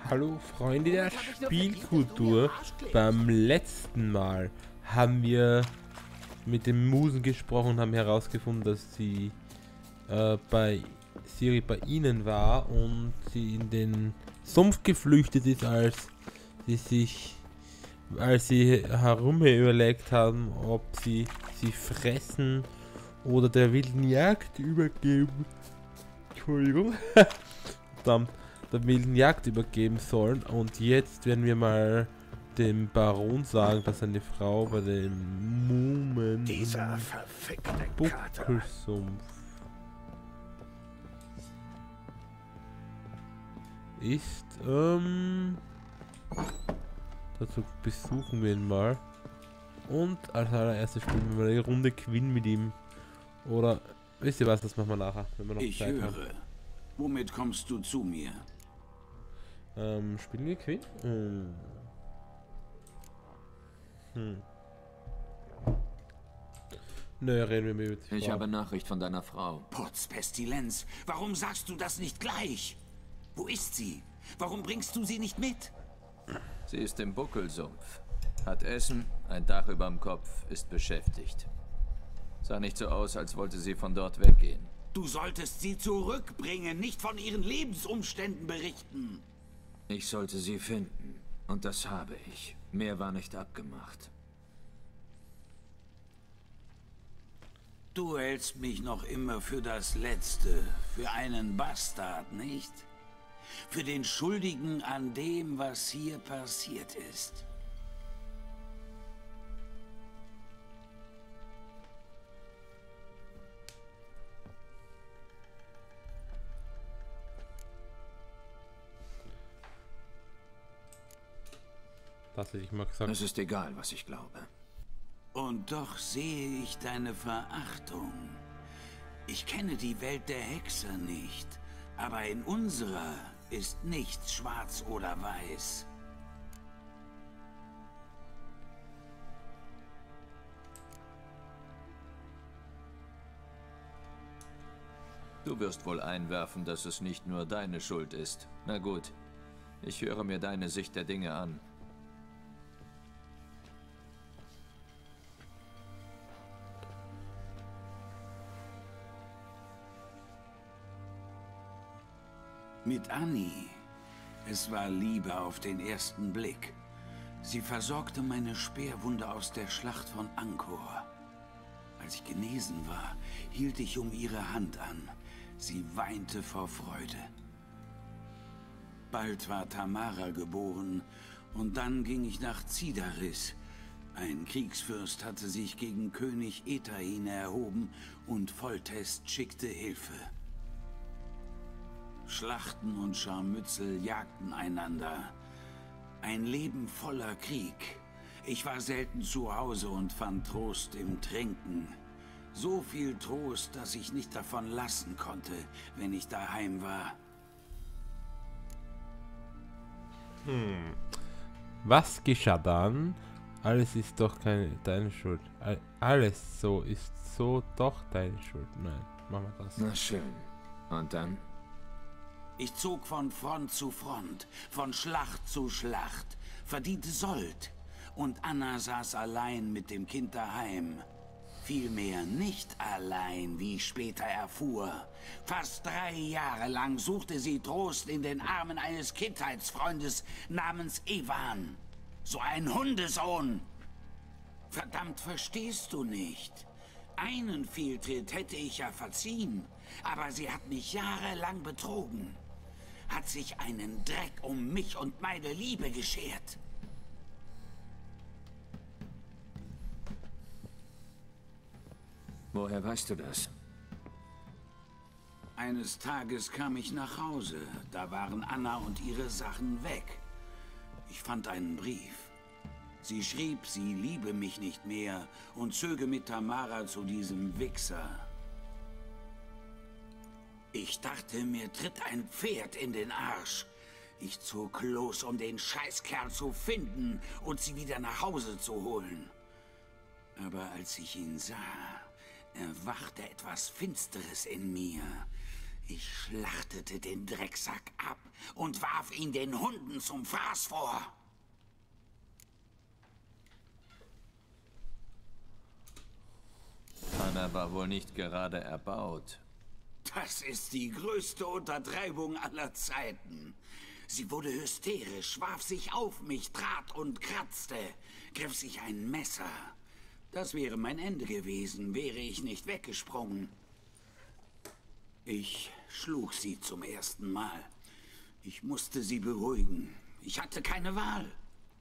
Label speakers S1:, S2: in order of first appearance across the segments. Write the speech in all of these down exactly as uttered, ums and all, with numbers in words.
S1: Hallo Freunde der Spielkultur. Beim letzten Mal haben wir mit den Musen gesprochen und haben herausgefunden, dass sie äh, bei Siri bei ihnen war und sie in den Sumpf geflüchtet ist, als sie sich als sie herum überlegt haben, ob sie sie fressen oder der wilden Jagd übergeben. Entschuldigung. Verdammt. Der wilden Jagd übergeben sollen, und jetzt werden wir mal dem Baron sagen, dass seine Frau bei dem Mumen
S2: Dieser verfickte
S1: Buckelsumpf ist. Ähm, dazu besuchen wir ihn mal, und als allererstes spielen wir mal eine Runde Quinn mit ihm. Oder wisst ihr was, das machen wir nachher, wenn wir noch
S2: ich
S1: Zeit
S2: höre.
S1: haben.
S2: Womit kommst du zu mir?
S1: Ähm, spielen wir Quinn? Hm. Hm. Nö, reden wir mit
S3: Ich habe Nachricht von deiner Frau.
S2: Potz Pestilenz, warum sagst du das nicht gleich? Wo ist sie? Warum bringst du sie nicht mit?
S3: Sie ist im Buckelsumpf. Hat Essen, ein Dach überm Kopf, ist beschäftigt. Sah nicht so aus, als wollte sie von dort weggehen.
S2: Du solltest sie zurückbringen, nicht von ihren Lebensumständen berichten.
S3: Ich sollte sie finden. Und das habe ich. Mehr war nicht abgemacht.
S2: Du hältst mich noch immer für das Letzte, für einen Bastard, nicht? Für den Schuldigen an dem, was hier passiert ist.
S1: Das hätte ich mal gesagt.
S3: Es ist egal, was ich glaube.
S2: Und doch sehe ich deine Verachtung. Ich kenne die Welt der Hexer nicht, aber in unserer ist nichts schwarz oder weiß.
S3: Du wirst wohl einwerfen, dass es nicht nur deine Schuld ist. Na gut, ich höre mir deine Sicht der Dinge an.
S2: Mit Annie. Es war Liebe auf den ersten Blick. Sie versorgte meine Speerwunde aus der Schlacht von Angkor. Als ich genesen war, hielt ich um ihre Hand an. Sie weinte vor Freude. Bald war Tamara geboren, und dann ging ich nach Zidaris. Ein Kriegsfürst hatte sich gegen König Etain erhoben, und Foltest schickte Hilfe. Schlachten und Scharmützel jagten einander. Ein Leben voller Krieg. Ich war selten zu Hause und fand Trost im Trinken. So viel Trost, dass ich nicht davon lassen konnte, wenn ich daheim war.
S1: Hm. Was geschah dann? Alles ist doch keine deine Schuld. All, alles so ist so doch deine Schuld. Nein, machen wir das.
S3: Na schön. Und dann?
S2: Ich zog von Front zu Front, von Schlacht zu Schlacht, verdiente Sold. Und Anna saß allein mit dem Kind daheim. Vielmehr nicht allein, wie ich später erfuhr. Fast drei Jahre lang suchte sie Trost in den Armen eines Kindheitsfreundes namens Ewan. So ein Hundesohn. Verdammt, verstehst du nicht? Einen Fehltritt hätte ich ja verziehen, aber sie hat mich jahrelang betrogen. Hat sich einen Dreck um mich und meine Liebe geschert.
S3: Woher weißt du das?
S2: Eines Tages kam ich nach Hause. Da waren Anna und ihre Sachen weg. Ich fand einen Brief. Sie schrieb, sie liebe mich nicht mehr und zöge mit Tamara zu diesem Wichser. Ich dachte, mir tritt ein Pferd in den Arsch. Ich zog los, um den Scheißkerl zu finden und sie wieder nach Hause zu holen. Aber als ich ihn sah, erwachte etwas Finsteres in mir. Ich schlachtete den Drecksack ab und warf ihn den Hunden zum Fraß vor.
S3: Anna war wohl nicht gerade erbaut.
S2: Das ist die größte Untertreibung aller Zeiten. Sie wurde hysterisch, warf sich auf mich, trat und kratzte, griff sich ein Messer. Das wäre mein Ende gewesen, wäre ich nicht weggesprungen. Ich schlug sie zum ersten Mal. Ich musste sie beruhigen. Ich hatte keine Wahl.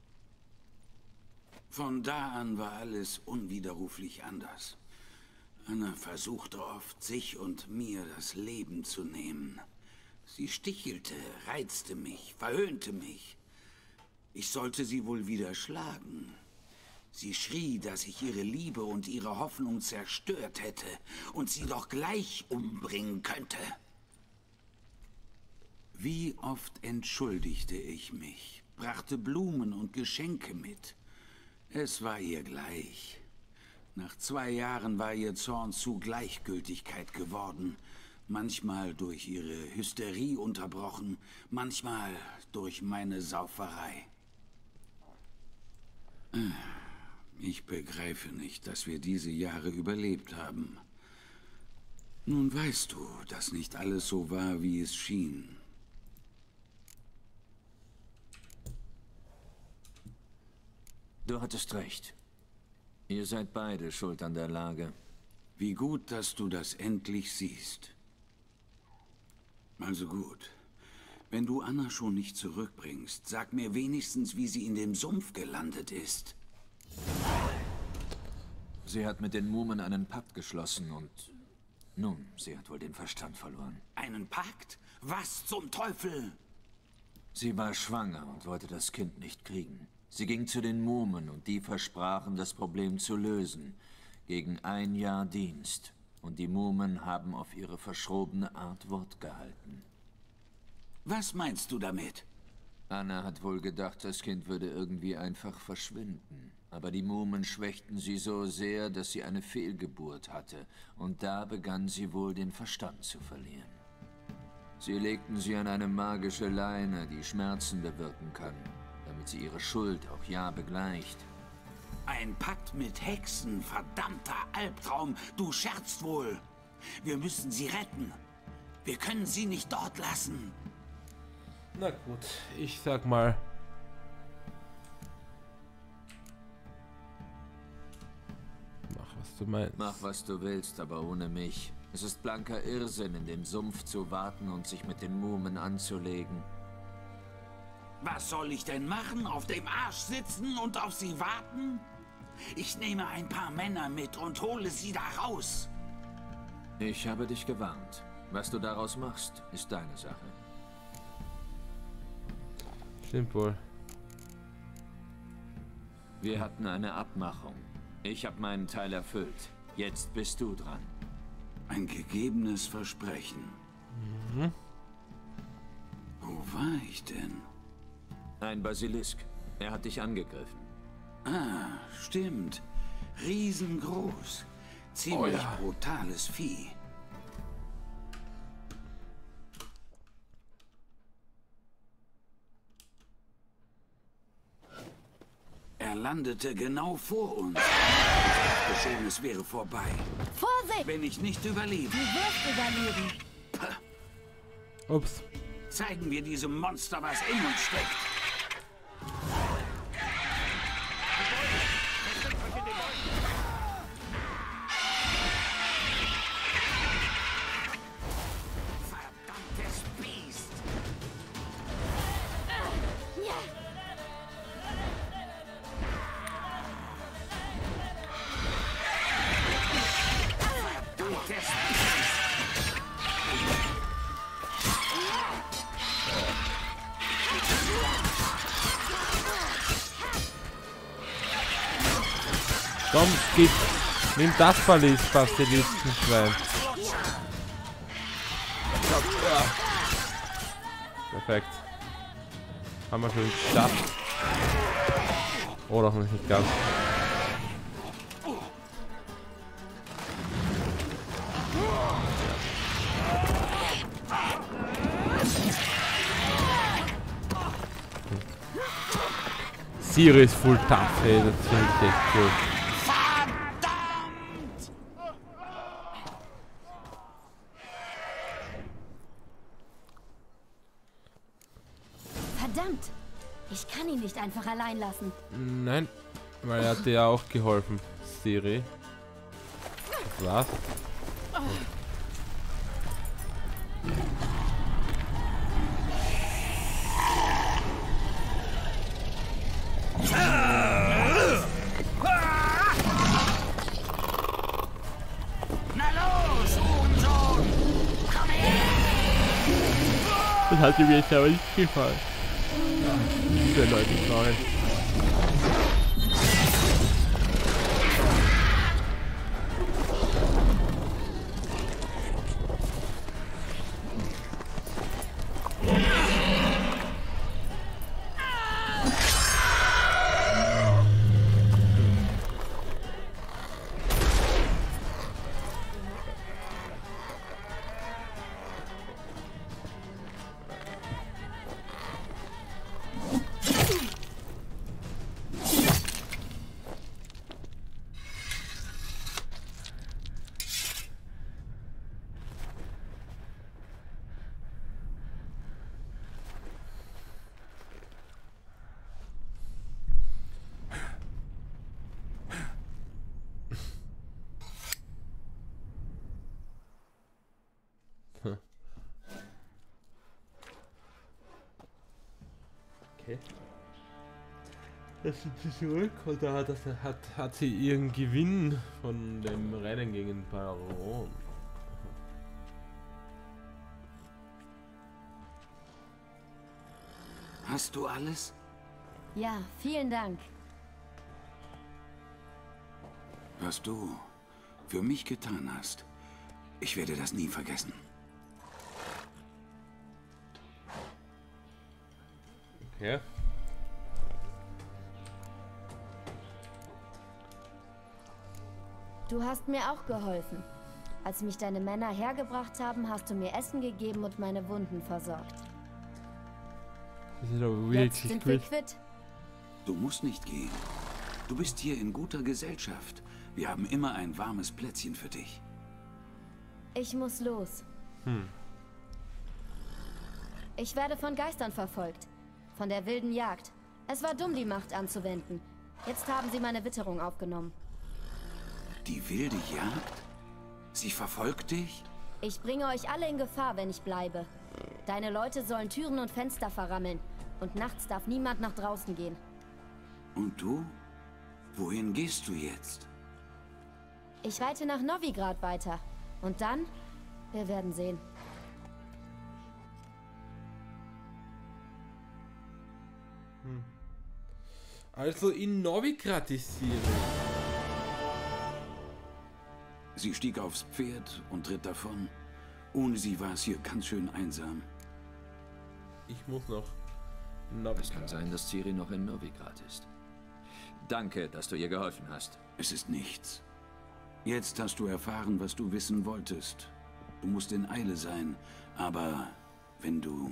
S2: Von da an war alles unwiderruflich anders. Anna versuchte oft, sich und mir das Leben zu nehmen. Sie stichelte, reizte mich, verhöhnte mich. Ich sollte sie wohl wieder schlagen. Sie schrie, dass ich ihre Liebe und ihre Hoffnung zerstört hätte und sie doch gleich umbringen könnte. Wie oft entschuldigte ich mich, brachte Blumen und Geschenke mit. Es war ihr gleich. Nach zwei Jahren war ihr Zorn zu Gleichgültigkeit geworden. Manchmal durch ihre Hysterie unterbrochen, manchmal durch meine Sauferei. Ich begreife nicht, dass wir diese Jahre überlebt haben. Nun weißt du, dass nicht alles so war, wie es schien.
S3: Du hattest recht. Ihr seid beide schuld an der Lage.
S2: Wie gut, dass du das endlich siehst. Also gut. Wenn du Anna schon nicht zurückbringst, sag mir wenigstens, wie sie in dem Sumpf gelandet ist.
S3: Sie hat mit den Mumen einen Pakt geschlossen und... Nun, sie hat wohl den Verstand verloren.
S2: Einen Pakt? Was zum Teufel?
S3: Sie war schwanger und wollte das Kind nicht kriegen. Sie ging zu den Mumen und die versprachen, das Problem zu lösen. Gegen ein Jahr Dienst. Und die Mumen haben auf ihre verschrobene Art Wort gehalten.
S2: Was meinst du damit?
S3: Anna hat wohl gedacht, das Kind würde irgendwie einfach verschwinden. Aber die Mumen schwächten sie so sehr, dass sie eine Fehlgeburt hatte. Und da begann sie wohl den Verstand zu verlieren. Sie legten sie an eine magische Leine, die Schmerzen bewirken kann, damit sie ihre Schuld auch ja begleicht.
S2: Ein Pakt mit Hexen, verdammter Albtraum. Du scherzt wohl. Wir müssen sie retten. Wir können sie nicht dort lassen.
S1: Na gut, ich sag mal. Mach, was du meinst.
S3: Mach, was du willst, aber ohne mich. Es ist blanker Irrsinn, in dem Sumpf zu warten und sich mit den Mumen anzulegen.
S2: Was soll ich denn machen? Auf dem Arsch sitzen und auf sie warten? Ich nehme ein paar Männer mit und hole sie da raus.
S3: Ich habe dich gewarnt. Was du daraus machst, ist deine Sache.
S1: Stimmt wohl.
S3: Wir hatten eine Abmachung. Ich habe meinen Teil erfüllt. Jetzt bist du dran.
S2: Ein gegebenes Versprechen.
S1: Mhm.
S2: Wo war ich denn?
S3: Ein Basilisk. Er hat dich angegriffen.
S2: Ah, stimmt. Riesengroß. Ziemlich
S1: Oh ja.
S2: brutales Vieh. Er landete genau vor uns. Ich dachte schon, es wäre vorbei.
S4: Vorsicht!
S2: Wenn ich nicht überlebe.
S4: Du wirst überleben.
S1: Ups.
S2: Zeigen wir diesem Monster, was in uns steckt. Verdammtes Biest! Verdammtes Biest!
S1: Komm, gib. Nimm das Verlies, Basilistenschwein. Perfekt. Haben wir schon geschafft. Oh, doch nicht ganz. Ciri ist full tough, ey, das finde ich echt cool.
S4: Verdammt! Ich kann ihn nicht einfach allein lassen.
S1: Nein, weil er hat dir ja auch geholfen, Ciri. Das war's.
S2: Na los, Hurensohn! Komm her!
S1: Das hat mir jetzt aber nicht gefallen. Diese Leute sorry. Okay. Dass sie zurück oder hat, das, hat, hat sie ihren Gewinn von dem Rennen gegen Baron?
S2: Hast du alles?
S4: Ja, vielen Dank.
S2: Was du für mich getan hast, ich werde das nie vergessen.
S1: Okay.
S4: Du hast mir auch geholfen. Als mich deine Männer hergebracht haben, hast du mir Essen gegeben und meine Wunden versorgt.
S1: Das ist aber
S4: Jetzt
S1: wirklich
S4: sind wir
S1: gut.
S4: quitt.
S2: Du musst nicht gehen. Du bist hier in guter Gesellschaft. Wir haben immer ein warmes Plätzchen für dich.
S4: Ich muss los.
S1: Hm.
S4: Ich werde von Geistern verfolgt. Von der wilden Jagd. Es war dumm, die Macht anzuwenden. Jetzt haben sie meine Witterung aufgenommen.
S2: Die wilde Jagd? Sie verfolgt dich?
S4: Ich bringe euch alle in Gefahr, wenn ich bleibe. Deine Leute sollen Türen und Fenster verrammeln. Und nachts darf niemand nach draußen gehen.
S2: Und du? Wohin gehst du jetzt?
S4: Ich reite nach Novigrad weiter. Und dann? Wir werden sehen.
S1: Also in Novigrad ist sie.
S2: Sie stieg aufs Pferd und ritt davon. Ohne sie war es hier ganz schön einsam.
S1: Ich muss noch.
S3: Es kann sein, dass Ciri noch in Novigrad ist. Danke, dass du ihr geholfen hast.
S2: Es ist nichts. Jetzt hast du erfahren, was du wissen wolltest. Du musst in Eile sein, aber wenn du...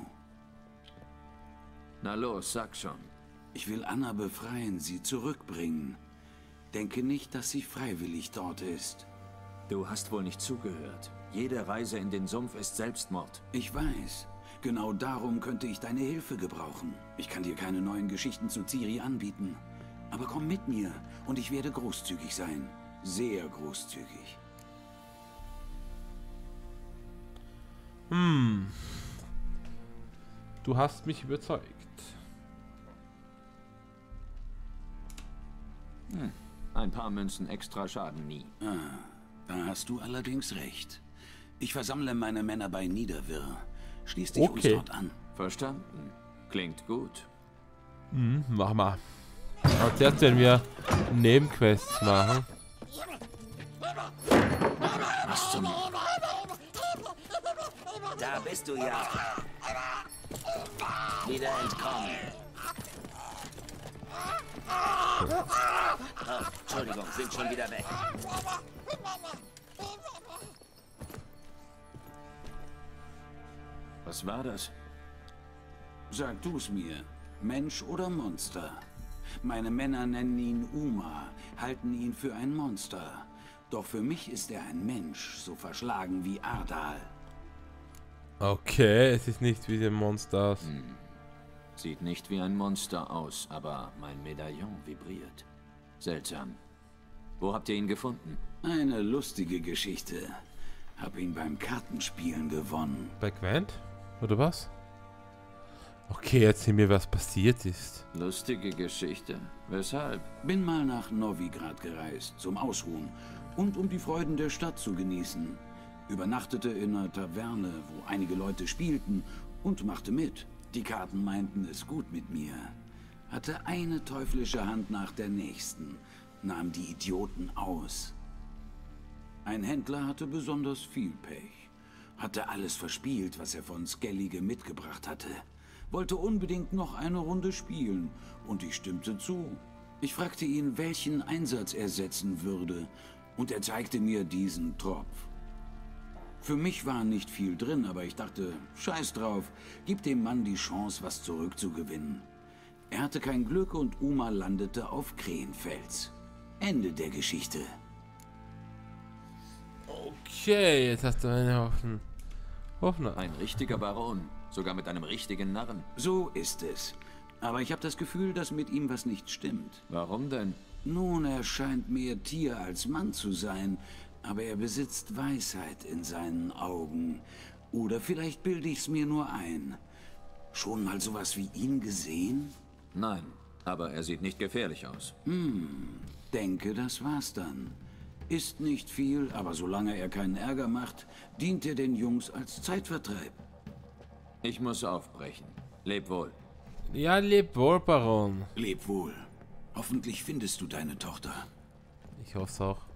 S3: Na los, sag schon.
S2: Ich will Anna befreien, sie zurückbringen. Denke nicht, dass sie freiwillig dort ist.
S3: Du hast wohl nicht zugehört. Jede Reise in den Sumpf ist Selbstmord.
S2: Ich weiß. Genau darum könnte ich deine Hilfe gebrauchen. Ich kann dir keine neuen Geschichten zu Ciri anbieten. Aber komm mit mir und ich werde großzügig sein. Sehr großzügig.
S1: Hm. Du hast mich überzeugt.
S3: Hm. Ein paar Münzen extra schaden nie.
S2: Ah, da hast du allerdings recht. Ich versammle meine Männer bei Niederwirr. Schließ dich
S1: Okay.
S2: uns dort an.
S3: Verstanden. Klingt gut.
S1: Hm, mach mal. Aber zuerst werden wir Nebenquests machen.
S2: Was zum... Da bist du ja. Wieder entkommen. Oh, Entschuldigung, sind schon wieder weg.
S3: Was war das?
S2: Sag du's mir. Mensch oder Monster. Meine Männer nennen ihn Uma, halten ihn für ein Monster. Doch für mich ist er ein Mensch, so verschlagen wie Ardal.
S1: Okay, es ist nicht wie ein Monster aus.
S3: Hm. Sieht nicht wie ein Monster aus, aber mein Medaillon vibriert. Seltsam. Wo habt ihr ihn gefunden?
S2: Eine lustige Geschichte. Hab ihn beim Kartenspielen gewonnen.
S1: Bei Gwent? Oder was? Okay, erzähl mir, was passiert ist.
S3: Lustige Geschichte. Weshalb?
S2: Bin mal nach Novigrad gereist, zum Ausruhen und um die Freuden der Stadt zu genießen. Übernachtete in einer Taverne, wo einige Leute spielten und machte mit. Die Karten meinten es gut mit mir. Hatte eine teuflische Hand nach der nächsten, nahm die Idioten aus. Ein Händler hatte besonders viel Pech. Hatte alles verspielt, was er von Skellige mitgebracht hatte. Wollte unbedingt noch eine Runde spielen und ich stimmte zu. Ich fragte ihn, welchen Einsatz er setzen würde und er zeigte mir diesen Tropf. Für mich war nicht viel drin, aber ich dachte, scheiß drauf, gib dem Mann die Chance, was zurückzugewinnen. Er hatte kein Glück und Uma landete auf Krähenfels. Ende der Geschichte.
S1: Okay, jetzt hast du eine Hoffnung. Hoffnung.
S3: Ein richtiger Baron. Sogar mit einem richtigen Narren.
S2: So ist es. Aber ich habe das Gefühl, dass mit ihm was nicht stimmt.
S3: Warum denn?
S2: Nun, er scheint mehr Tier als Mann zu sein, aber er besitzt Weisheit in seinen Augen. Oder vielleicht bilde ich's mir nur ein. Schon mal sowas wie ihn gesehen?
S3: Nein, aber er sieht nicht gefährlich aus.
S2: Hm, denke, das war's dann. Ist nicht viel, aber solange er keinen Ärger macht, dient er den Jungs als Zeitvertreib.
S3: Ich muss aufbrechen. Leb wohl.
S1: Ja, leb wohl, Baron.
S2: Leb wohl. Hoffentlich findest du deine Tochter.
S1: Ich hoffe es auch.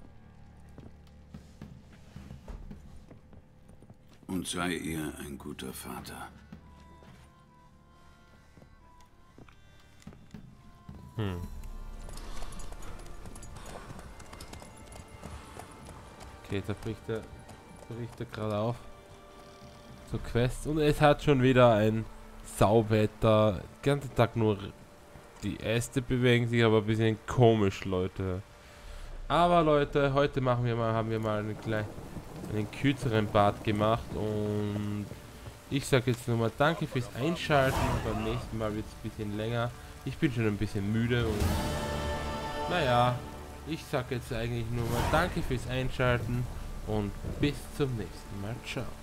S2: Und sei ihr ein guter Vater.
S1: Hm. Okay, da bricht er, bricht er gerade auf. Zur Quest. Und es hat schon wieder ein Sauwetter. Den ganzen Tag nur die Äste bewegen sich, aber ein bisschen komisch, Leute. Aber Leute, heute machen wir mal, haben wir mal einen kleinen, einen kürzeren Part gemacht und ich sage jetzt nochmal danke fürs Einschalten. Beim nächsten Mal wird es ein bisschen länger. Ich bin schon ein bisschen müde und naja, ich sage jetzt eigentlich nur mal danke fürs Einschalten und bis zum nächsten Mal. Ciao.